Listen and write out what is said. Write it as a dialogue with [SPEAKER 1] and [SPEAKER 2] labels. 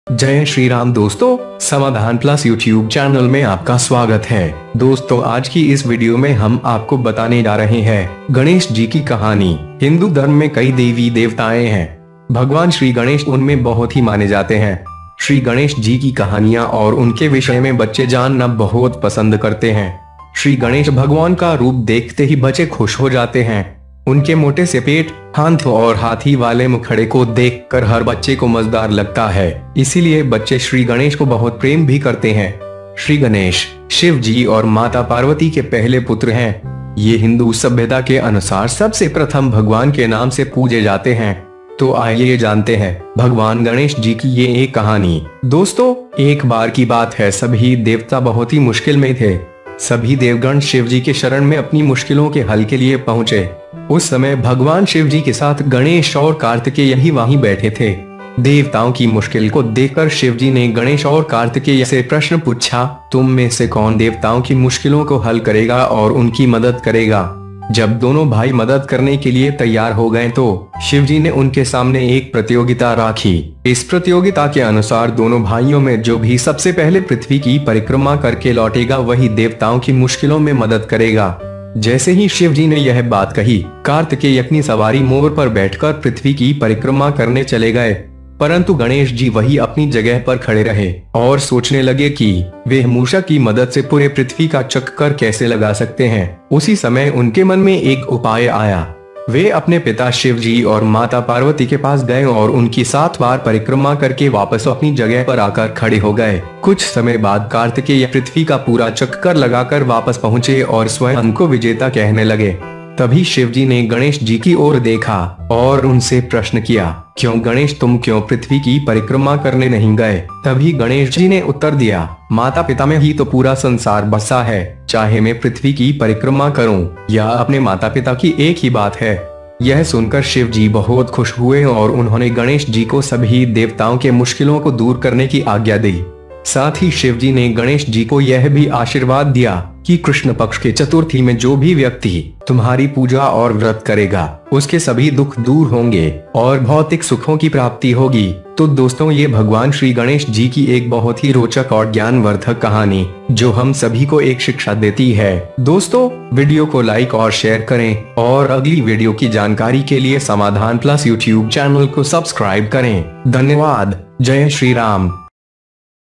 [SPEAKER 1] जय श्री राम दोस्तों, समाधान प्लस यूट्यूब चैनल में आपका स्वागत है। दोस्तों, आज की इस वीडियो में हम आपको बताने जा रहे हैं गणेश जी की कहानी। हिंदू धर्म में कई देवी देवताएं हैं। भगवान श्री गणेश उनमें बहुत ही माने जाते हैं। श्री गणेश जी की कहानियां और उनके विषय में बच्चे जानना बहुत पसंद करते हैं। श्री गणेश भगवान का रूप देखते ही बच्चे खुश हो जाते हैं। उनके मोटे से पेट, हाथ और हाथी वाले मुखड़े को देखकर हर बच्चे को मजेदार लगता है। इसीलिए बच्चे श्री गणेश को बहुत प्रेम भी करते हैं। श्री गणेश शिव जी और माता पार्वती के पहले पुत्र हैं। ये हिंदू सभ्यता के अनुसार सबसे प्रथम भगवान के नाम से पूजे जाते हैं। तो आइए जानते हैं भगवान गणेश जी की ये एक कहानी। दोस्तों, एक बार की बात है, सभी देवता बहुत ही मुश्किल में थे। सभी देवगण शिव जी के शरण में अपनी मुश्किलों के हल के लिए पहुँचे। उस समय भगवान शिव जी के साथ गणेश और कार्तिकेय ही वहीं बैठे थे। देवताओं की मुश्किल को देखकर शिव जी ने गणेश और कार्तिकेय से प्रश्न पूछा, तुम में से कौन देवताओं की मुश्किलों को हल करेगा और उनकी मदद करेगा। जब दोनों भाई मदद करने के लिए तैयार हो गए तो शिव जी ने उनके सामने एक प्रतियोगिता रखी। इस प्रतियोगिता के अनुसार दोनों भाइयों में जो भी सबसे पहले पृथ्वी की परिक्रमा करके लौटेगा वही देवताओं की मुश्किलों में मदद करेगा। जैसे ही शिव जी ने यह बात कही, कार्तिकेय अपनी सवारी मोर पर बैठकर पृथ्वी की परिक्रमा करने चले गए। परंतु गणेश जी वही अपनी जगह पर खड़े रहे और सोचने लगे कि वे मूषक की मदद से पूरे पृथ्वी का चक्कर कैसे लगा सकते हैं। उसी समय उनके मन में एक उपाय आया। वे अपने पिता शिव जी और माता पार्वती के पास गए और उनकी 7 बार परिक्रमा करके वापस अपनी जगह पर आकर खड़े हो गए। कुछ समय बाद कार्तिकेय पृथ्वी का पूरा चक्कर लगाकर वापस पहुँचे और स्वयं को विजेता कहने लगे। तभी शिव जी ने गणेश जी की ओर देखा और उनसे प्रश्न किया, क्यों गणेश, तुम क्यों पृथ्वी की परिक्रमा करने नहीं गए। तभी गणेश जी ने उत्तर दिया, माता पिता में ही तो पूरा संसार बसा है। चाहे मैं पृथ्वी की परिक्रमा करूं या अपने माता पिता की, एक ही बात है। यह सुनकर शिव जी बहुत खुश हुए और उन्होंने गणेश जी को सभी देवताओं के मुश्किलों को दूर करने की आज्ञा दी। साथ ही शिव जी ने गणेश जी को यह भी आशीर्वाद दिया कि कृष्ण पक्ष के चतुर्थी में जो भी व्यक्ति तुम्हारी पूजा और व्रत करेगा उसके सभी दुख दूर होंगे और भौतिक सुखों की प्राप्ति होगी। तो दोस्तों, ये भगवान श्री गणेश जी की एक बहुत ही रोचक और ज्ञानवर्धक कहानी जो हम सभी को एक शिक्षा देती है। दोस्तों, वीडियो को लाइक और शेयर करें और अगली वीडियो की जानकारी के लिए समाधान प्लस यूट्यूब चैनल को सब्सक्राइब करें। धन्यवाद। जय श्री राम।